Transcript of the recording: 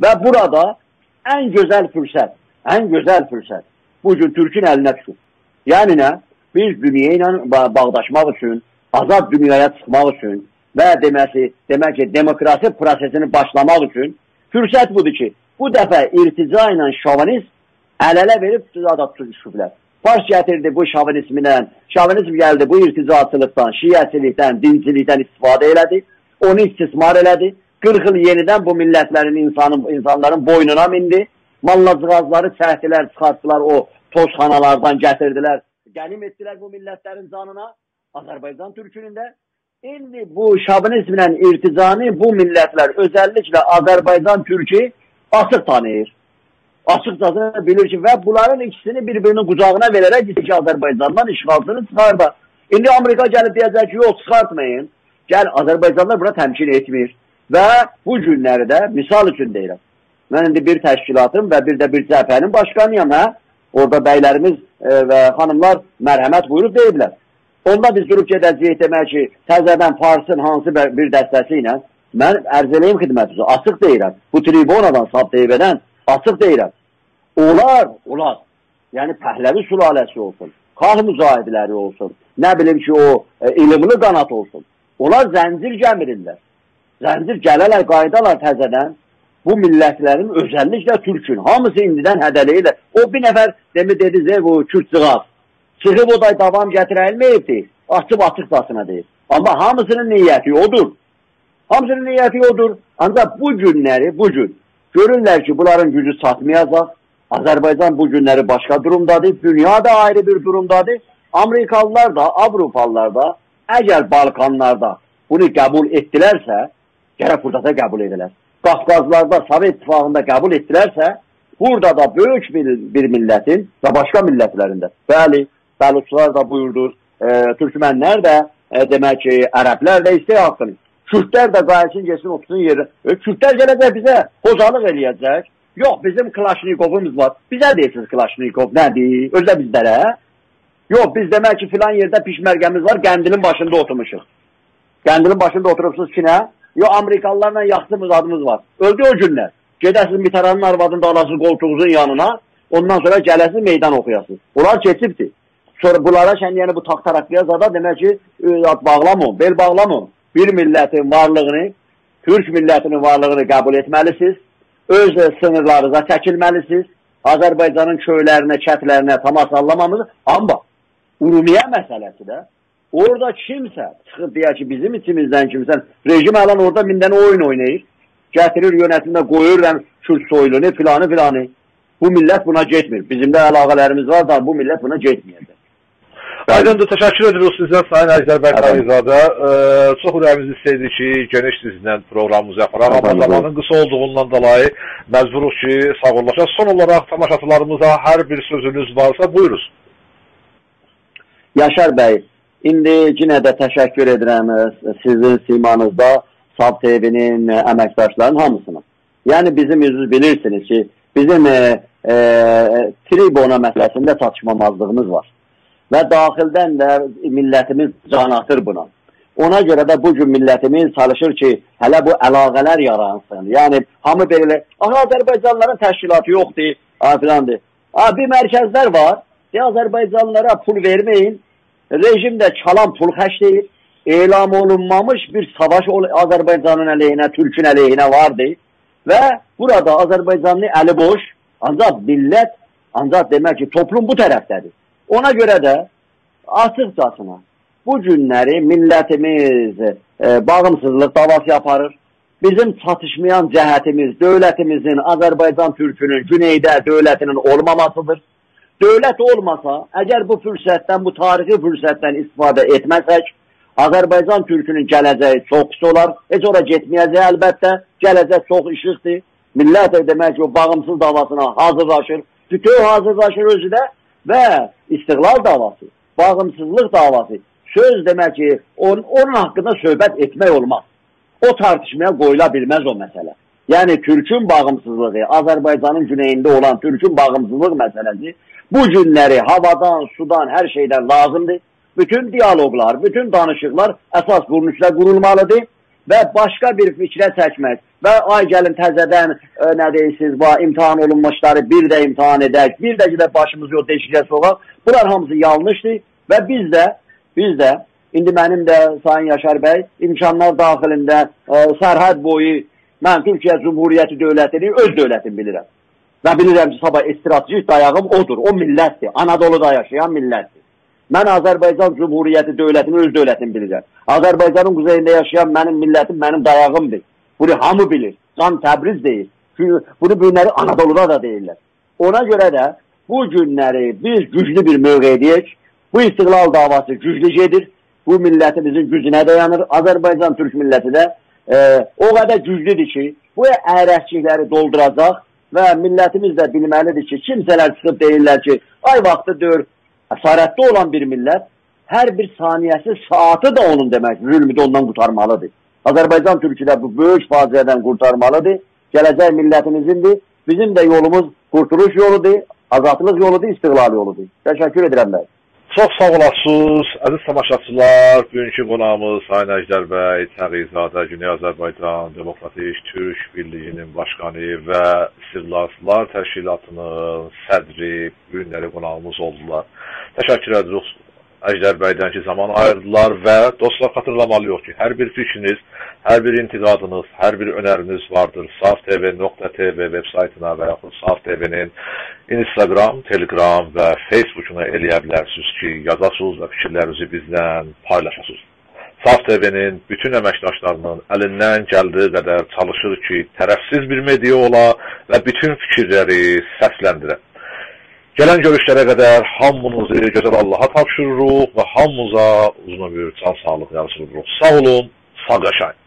Və burada ən gözəl fürsət bugün Türkün əlinə düşür. Yəni nə? Biz dünya ilə bağdaşmaq üçün, azad dünyaya çıxmaq üçün və demək ki, demokrasi prosesini başlamaq üçün fürsət budur ki, bu dəfə irtica ilə şovinist əl-ələ verib da tutuşublar. Baş gətirdi bu şovinizmdən, şovinizm gəldi bu irticaçılıqdan, şiyyəçilikdən, dincilikdən istifadə elədi, onu istismar elədi, 40 il yenidən bu millətlərin, insanların boynuna mindi, mallacıqazları çəkdilər, çıxartdılar, o tozxanalardan gətirdilər, qənim etdilər bu millətlərin canına, Azərbaycan türkünün də. İndi bu şovinizmlə irticanı bu millətlər, özəlliklə Azərbaycan türkü açıq tanıyır. Açıqcasını bilir ki, və bunların ikisini bir-birinin qucağına verərək ki, Azərbaycandan işğalçını çıxarda. İndi Amerika gəlib deyəcək ki, yox, çıxartmayın. Gəl, Azərbaycanlar buna təmkin etmir. Və bu günləri də misal üçün deyirəm. Mən indi bir təşkilatım və bir də bir cəbhənin başqanıyam, hə? Orada bəylərimiz və xanımlar mərhəmət buyurub deyiblər. Onda biz durub gedəcəyik demək ki, təzədən Farsın hansı bir dəstəsi ilə mən ərz eləyim xidmətinizə, açıq deyirəm. Bu tribunadan, Sab TV-dən açıq deyirəm. Onlar, yəni Pəhləvi sülaləsi olsun, xalq mücahidləri olsun, nə bilim ki, o ilimli qanat olsun. Onlar zəncir gəmirirlər. Zəncir gələrlər, qaydalar təzədən bu millətlərin, özəlliklə Türkün, hamısı indidən hədəliyirlər. O bir nəfər dedi, bu Kürtçığaz, çıxıb o da davam gətirəlməyibdir, açıq-açıqdasına deyir. Amma hamısının niyyəti odur. Hamısının niyyəti odur. Ancaq bu günləri, görürlər ki, bunların gücü çatmayacaq. Azərbaycan bu günləri başqa durumdadır. Dünya da ayrı bir durumdadır. Amerikalılar da, Avropalılar da, əgər Balkanlarda bunu qəbul etdilərsə, gərək burada da qəbul edilər. Qafqazlarda, Sovet İttifaqında qəbul etdilərsə, burada da böyük bir millətin və başqa millətlərində. Bəli, Bəluçlar da buyurdur, Türkmənlər də, demək ki, Ərəblər də istək haqqını. Kürtlər də qayıtsın, geçsin, otursun yeri. Kürtlər gələcək bizə hocalıq eləyəcək. Yox, bizim Klaşnikovumuz var. Bizə deyirsiniz Klaşnikov, nədir? Özə bizlərə. Yox, biz demək ki, filan yerdə pişmərgəmiz var, qəndilin başında oturmuşuq. Qəndilin başında oturubsuz ki, nə? Yox, Amerikalılarla yaxşı adımız var. Öldü o günlər. Gedəsiniz Mitaranın arvadında alasınız qoltuğunuzun yanına, ondan sonra gələsiniz meydan oxuyasınız. Onlar keçibdir. Sonra bunlara yəni bu taxtaraqlıya zada demək ki, bağlamın, bel bağlamın. Bir millətin varlığını, Türk millətinin varlığını qəbul etməlisiniz. Öz sınırlarınıza çəkilməlisiniz. Azərbaycanın köylərinə, kətlərinə təmas sallamamız. Amma Urumiyyə məsələsi də orada kimsə çıxıb deyək ki, bizim içimizdən kimsə rejim alan orada minden oyun oynayır. Gətirir yönətimdə qoyur Kürt soylunu filanı. Bu millət buna getmir. Bizim də əlaqələrimiz var da bu millət buna getməyəcək. Aydındır, təşəkkür edirik sizdən Sayın Əjdər Bərqalizadə. Çox ürəyimiz istəyir ki, geniş sizlə programımızı yaparaq. Amma zamanın qısa olduğundan dolayı məcburuq ki, sağollaşaq. Son olaraq tamaşaçılarımıza hər bir sözünüz varsa buyuruz. Yaşar bəy, indi yenə də təşəkkür edirəm sizin simanızda Sab TV-nin əməkdaşlarının hamısına. Yəni bizim yüzünüz bilirsiniz ki, bizim tribuna məsələsində çatışmamazlığımız var. Və daxildən də millətimiz can atır buna. Ona görə də bugün millətimiz çalışır ki, hələ bu əlaqələr yaransın. Yəni, hamı belə, Azərbaycanlıların təşkilatı yoxdur, filandır. Bir mərkəzlər var, Azərbaycanlılara pul verməyin, rejim də çalan pul xərcləyir, elam olunmamış bir savaş Azərbaycanın əleyhinə, Türkün əleyhinə vardı və burada Azərbaycanlı əli boş, ancaq millət, ancaq demək ki, toplum bu tərəfdədir. Ona görə də açıqcasına bu günləri millətimiz bağımsızlıq davası yaparır. Bizim çatışmayan cəhətimiz, dövlətimizin, Azərbaycan türkünün, güneydə dövlətinin olmamasıdır. Dövlət olmasa, əgər bu fürsətdən, bu tarixi fürsətdən istifadə etməsək, Azərbaycan türkünün gələcəyi çox pis olar. Heç ora getməyəcək əlbəttə, gələcək çox işıqdır. Millət demək ki, o bağımsız davasına hazırlaşır. Bütün hazırlaşır özü də. Və istiqlal davası, bağımsızlıq davası, söz demək ki, onun haqqında söhbət etmək olmaz. O tartışmaya qoyula bilməz o məsələ. Yəni, Türkün bağımsızlığı, Azərbaycanın güneyində olan Türkün bağımsızlıq məsələsi bu günləri havadan, sudan, hər şeydən lazımdır. Bütün diyaloqlar, bütün danışıqlar əsas bunun üstə qurulmalıdır və başqa bir fikrə çəkmək, və ay gəlin təzədən nə deyirsiniz, imtahan olunmuşları bir də imtahan edək, bir də ki başımız yox deşikəsi olaq. Bunlar hamısı yanlışdır və biz də indi mənim də Sayın Yaşar bəy imkanlar daxilində sərhəd boyu mən Türkiyə Cumhuriyyəti dövlətini öz dövlətim bilirəm. Və bilirəm ki, sabah stratejik dayağım odur, o millətdir, Anadolu'da yaşayan millətdir. Mən Azərbaycan Cumhuriyyəti dövlətini öz dövlətim bilirəm. Azərbaycanın quzeyində yaşayan mənim millətim, mənim dayağımdır. Bunu hamı bilir. Can Təbriz deyir. Bunu günləri Anadolu'da da deyirlər. Ona görə də bu günləri biz güclü bir mövqeydəyik. Bu istiqlal davası güclü gedir. Bu millətimizin gücünə dayanır. Azərbaycan Türk milləti də o qədər güclüdür ki, bu ərəşçikləri dolduracaq və millətimiz də bilməlidir ki, kimsələr çıxıb deyirlər ki, ay vaxtı dör, əsarətdə olan bir millət, hər bir saniyəsi, saatı da onun demək, zülmü də ondan qurtarmalıdır. Azərbaycan Türkü də bu böyük faciədən qurtarmalıdır. Gələcək millətimizindir. Bizim də yolumuz qurtuluş yoludur, azadlıq yoludur, istiqlal yoludur. Təşəkkür edirəm bəy. Çox sağ olasınız, əziz tamaşaçılar. Bugünkü qonağımız Sayın Əjdər bəy Təğizadə, Güney Azərbaycan Demokratik Türk Birliyinin başqanı və İstiqlalçılar Təşkilatının sədri bu günləri qonağımız oldular. Təşəkkür edirik Əjdər bəydən ki, zaman ayırdılar və dostlar xatırlamalıyıq ki, hər bir fikriniz, hər bir intiqadınız, hər bir önəriniz vardır. saftv.tv veb saytına və yaxud Saf TV-nin Instagram, Telegram və Facebookuna eləyə bilərsiniz ki, yazasınız və fikirlərinizi bizdən paylaşasınız. Saf TV-nin bütün əməkdaşlarının əlindən gəldiyi qədər çalışır ki, tərəfsiz bir media ola və bütün fikirləri səsləndirə. Gələn görüşlərə qədər hamınızı gözəl Allaha tapşırırıq və hamımıza uzun ömür, can sağlıq yarışırıq. Sağ olun, sağ yaşayın.